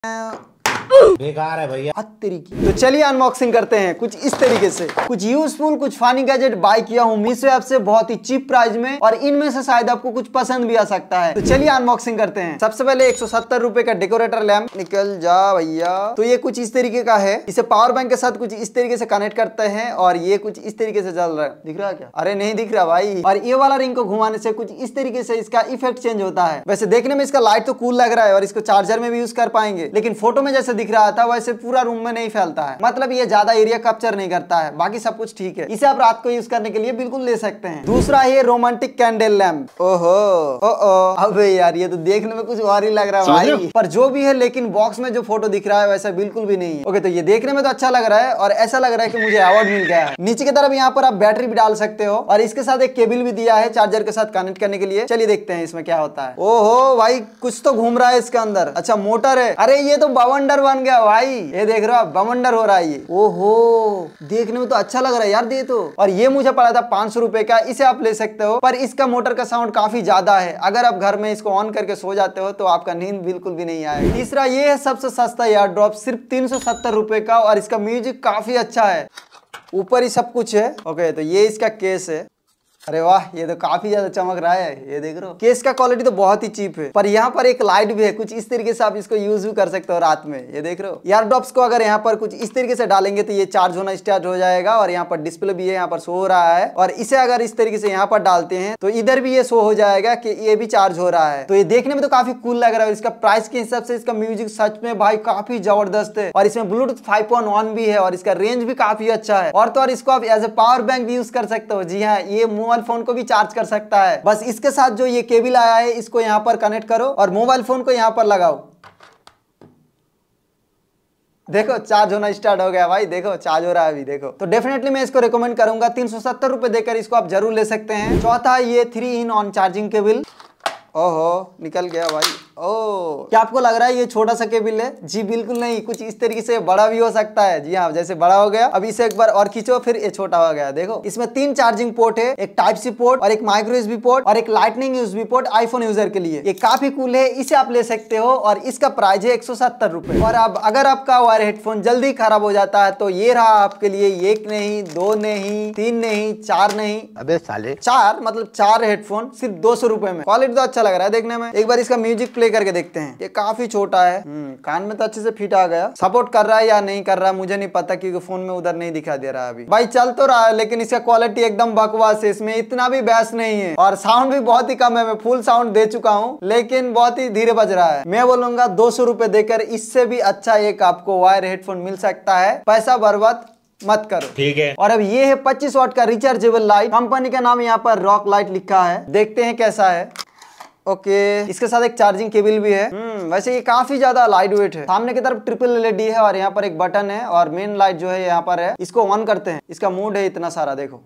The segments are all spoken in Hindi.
बेकार है भैया तरीके। तो चलिए अनबॉक्सिंग करते हैं कुछ इस तरीके से, कुछ यूजफुल कुछ फनी गैजेट बाय किया हूँ मीशो ऐप से बहुत ही चीप प्राइस में, और इनमें से शायद आपको कुछ पसंद भी आ सकता है। तो चलिए अनबॉक्सिंग करते हैं। सबसे पहले 170 रुपए का डेकोरेटर लैंप, निकल जा भैया। तो ये कुछ इस तरीके का है, इसे पावर बैंक के साथ कुछ इस तरीके से कनेक्ट करते हैं और ये कुछ इस तरीके से चल रहा है। दिख रहा है क्या? अरे नहीं दिख रहा भाई। और ये वाला रिंग को घुमाने से कुछ इस तरीके से इसका इफेक्ट चेंज होता है। वैसे देखने में इसका लाइट तो कूल लग रहा है और इसको चार्जर में भी यूज कर पाएंगे, लेकिन फोटो में जैसे दिख रहा था वैसे पूरा रूम में नहीं फैलता है, मतलब ये ज्यादा एरिया कैप्चर नहीं करता है। बाकी सब कुछ ठीक है, इसे आप रात को यूज करने के लिए बिल्कुल ले सकते हैं। दूसरा ये रोमांटिक कैंडल लैंप। ओहो अबे यार ये तो देखने में कुछ और ही लग रहा है भाई, पर जो भी है, लेकिन बॉक्स में जो फोटो दिख रहा है वैसा बिल्कुल भी नहीं है। ओके, तो ये देखने में तो अच्छा लग रहा है और ऐसा लग रहा है कि मुझे अवार्ड मिल गया है। नीचे की तरफ यहाँ पर आप बैटरी भी डाल सकते हो और इसके साथ एक केबल भी दिया है चार्जर के साथ कनेक्ट करने के लिए। चलिए देखते हैं इसमें क्या होता है। ओहो भाई कुछ तो घूम रहा है इसके अंदर। अच्छा मोटर है। अरे ये तो बवंडर बन गया भाई, ये देख रहे हो आप, बवंडर हो रहा है ये। ओहो देखने में तो अच्छा लग रहा है यार ये तो। और ये मुझे पड़ा था 500 रुपए का, इसे आप ले सकते हो, पर इसका मोटर का साउंड काफी ज्यादा है। अगर आप घर में इसको ऑन करके सो जाते हो तो आपका नींद बिल्कुल भी नहीं आएगा। तीसरा ये है सबसे सस्ता एयर ड्रॉप, सिर्फ 370 रुपए का, और इसका म्यूजिक काफी अच्छा है। ऊपर ही सब कुछ है। ओके, तो ये इसका केस है। अरे वाह ये तो काफी ज्यादा चमक रहा है, ये देख रहे हो। केस का क्वालिटी तो बहुत ही चीप है, पर यहाँ पर एक लाइट भी है, कुछ इस तरीके से आप इसको यूज भी कर सकते हो रात में। ये देख रहे हो। एयर ड्रॉप्स को अगर यहाँ पर कुछ इस तरीके से डालेंगे तो ये चार्ज होना स्टार्ट हो जाएगा, और यहाँ पर डिस्प्ले भी है, यहाँ पर शो हो रहा है। और इसे अगर इस तरीके से यहाँ पर डालते हैं तो इधर भी ये शो हो जाएगा कि ये भी चार्ज हो रहा है। तो ये देखने में तो काफी कूल लग रहा है। इसका प्राइस के हिसाब से इसका म्यूजिक सच में भाई काफी जबरदस्त है, और इसमें ब्लूटूथ 5.1 भी है, और इसका रेंज भी काफी अच्छा है। और तो और इसको आप एज ए पावर बैंक भी यूज कर सकते हो। जी हाँ, ये मोबाइल फोन को भी चार्ज कर सकता है। बस इसके साथ जो ये केबल आया है इसको यहाँ पर कनेक्ट करो और मोबाइल फोन को यहाँ पर लगाओ। देखो चार्ज होना स्टार्ट हो गया भाई, देखो चार्ज हो रहा है अभी, देखो। तो डेफिनेटली मैं इसको रिकमेंड करूंगा, 370 रुपए देकर इसको आप जरूर ले सकते हैं। चौथा ये 3-in-1 चार्जिंग केबल। ओहो निकल गया भाई। ओ क्या आपको लग रहा है ये छोटा सा केबल है? जी बिल्कुल नहीं, कुछ इस तरीके से बड़ा भी हो सकता है। जी हाँ, जैसे बड़ा हो गया, अब इसे एक बार और खींचो, फिर ये छोटा हो गया। देखो इसमें 3 चार्जिंग पोर्ट है, एक टाइप सी पोर्ट और एक माइक्रो यूएसबी पोर्ट और एक lightning USB port iPhone user के लिए। ये काफी कूल है, इसे आप ले सकते हो, और इसका प्राइस है 170 रुपए। और अब अगर आपका वायर हेडफोन जल्दी खराब हो जाता है तो ये रहा आपके लिए, 1 नहीं 2 नहीं 3 नहीं 4 नहीं, अबे साले 4 मतलब 4 हेडफोन सिर्फ 200 रुपए में। क्वालिटी तो अच्छा लग रहा है देखने में। एक बार इसका म्यूजिक प्ले करके देखते हैं। ये काफी छोटा है, कान में तो अच्छे से फिट आ गया। सपोर्ट कर रहा है या नहीं कर रहा है मुझे नहीं पता, क्योंकि फोन में उधर नहीं दिखा दे रहा है अभी। भाई चल तो रहा है, लेकिन इसका क्वालिटी एकदम बकवास है, इसमें इतना भी बैस नहीं है, और साउंड भी बहुत ही कम है। मैं फुल साउंड दे चुका हूँ, लेकिन बहुत ही धीरे बज रहा है। मैं बोलूंगा 200 रुपए देकर इससे भी अच्छा एक आपको वायर हेडफोन मिल सकता है। पैसा बर्बाद मत करो, ठीक है। और अब ये है 25 वाट का रिचार्जेबल लाइट, कंपनी का नाम यहाँ पर रॉक लाइट लिखा है। देखते हैं कैसा है। ओके, इसके साथ एक चार्जिंग केबल भी है। वैसे ये काफी ज्यादा लाइट वेट है। सामने की तरफ ट्रिपल एलईडी है और यहाँ पर एक बटन है, और मेन लाइट जो है यहाँ पर है। इसको ऑन करते हैं। इसका मूड है इतना सारा, देखो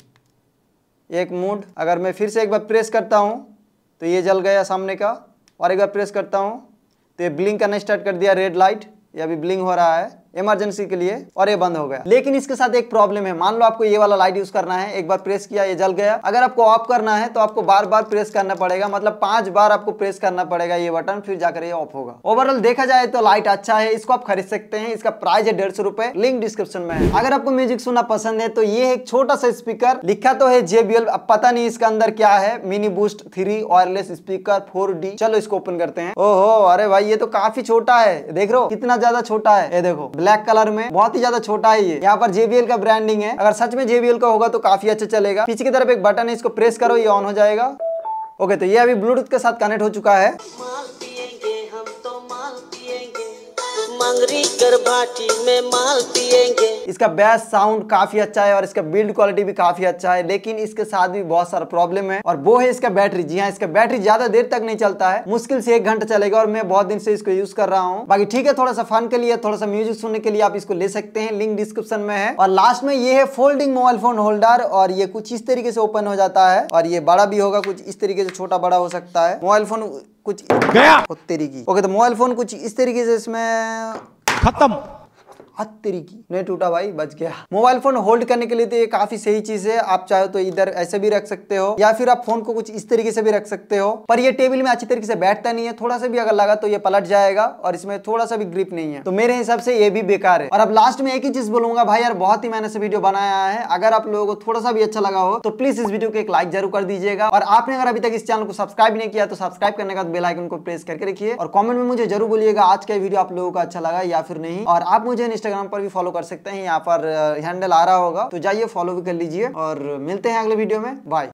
एक मूड। अगर मैं फिर से एक बार प्रेस करता हूँ तो ये जल गया सामने का, और एक बार प्रेस करता हूँ तो ये ब्लिंक करना स्टार्ट कर दिया, रेड लाइट। ये अभी ब्लिंक हो रहा है इमरजेंसी के लिए, और ये बंद हो गया। लेकिन इसके साथ एक प्रॉब्लम है। मान लो आपको ये वाला लाइट यूज करना है, एक बार प्रेस किया ये जल गया। अगर आपको ऑफ करना है तो आपको बार बार प्रेस करना पड़ेगा, मतलब 5 बार आपको प्रेस करना पड़ेगा ये बटन, फिर जाकर ये ऑफ होगा। ओवरऑल देखा जाए तो लाइट अच्छा है, इसको आप खरीद सकते हैं। इसका प्राइस है 150 रुपए, लिंक डिस्क्रिप्शन में है। अगर आपको म्यूजिक सुनना पसंद है तो ये एक छोटा सा स्पीकर, लिखा तो है JBL, अब पता नहीं इसका अंदर क्या है। Mini boost 3 wireless speaker 4D। चलो इसको ओपन करते हैं। ओहो अरे भाई ये तो काफी छोटा है, देख रहे हो कितना ज्यादा छोटा है। ये देखो ब्लैक कलर में, बहुत ही ज्यादा छोटा है ये। यहाँ पर JBL का ब्रांडिंग है। अगर सच में JBL का होगा तो काफी अच्छा चलेगा। पीछे की तरफ एक बटन है, इसको प्रेस करो ये ऑन हो जाएगा। ओके, तो ये अभी ब्लूटूथ के साथ कनेक्ट हो चुका है। मंगरी कर भाटी में माल पिएंगे। इसका बेस साउंड काफी अच्छा है और इसका बिल्ड क्वालिटी भी काफी अच्छा है, लेकिन इसके साथ भी बहुत सारा प्रॉब्लम है, और वो है इसका बैटरी। जी हाँ, इसका बैटरी ज्यादा देर तक नहीं चलता है, मुश्किल से 1 घंटा चलेगा, और मैं बहुत दिन से इसको यूज कर रहा हूँ। बाकी ठीक है, थोड़ा सा फन के लिए, थोड़ा सा म्यूजिक सुनने के लिए आप इसको ले सकते हैं, लिंक डिस्क्रिप्शन में है। और लास्ट में ये है फोल्डिंग मोबाइल फोन होल्डर, और ये कुछ इस तरीके से ओपन हो जाता है, और ये बड़ा भी होगा, कुछ इस तरीके से छोटा बड़ा हो सकता है। मोबाइल फोन कुछ गया तरीके। ओके, तो मोबाइल फोन कुछ इस तरीके से इसमें खत्म तेरी की नहीं टूटा भाई, बच गया। मोबाइल फोन होल्ड करने के लिए तो ये काफी सही चीज है। आप चाहो तो इधर ऐसे भी रख सकते हो या फिर आप फोन को कुछ इस तरीके से भी रख सकते हो, पर ये टेबल में अच्छी तरीके से बैठता नहीं है। थोड़ा सा भी अगर लगा तो ये पलट जाएगा और इसमें थोड़ा सा भी ग्रिप नहीं है, तो मेरे हिसाब से ये भी बेकार है। और अब लास्ट में एक ही चीज बोलूंगा भाई यार, बहुत ही मैंने से वीडियो बनाया है, अगर आप लोगों को थोड़ा सा भी अच्छा लगा हो तो प्लीज इस वीडियो को एक लाइक जरूर कर दीजिएगा। और आपने अगर अभी तक इस चैनल को सब्सक्राइब नहीं किया तो सब्सक्राइब करने के बाद बेल आइकन को प्रेस करके रखिए। और कमेंट में मुझे जरूर बोलिएगा आज का वीडियो आप लोगों को अच्छा लगा या फिर नहीं। और आप मुझे इंस्टाग्राम पर भी फॉलो कर सकते हैं, यहाँ पर हैंडल आ रहा होगा, तो जाइए फॉलो भी कर लीजिए। और मिलते हैं अगले वीडियो में, बाय।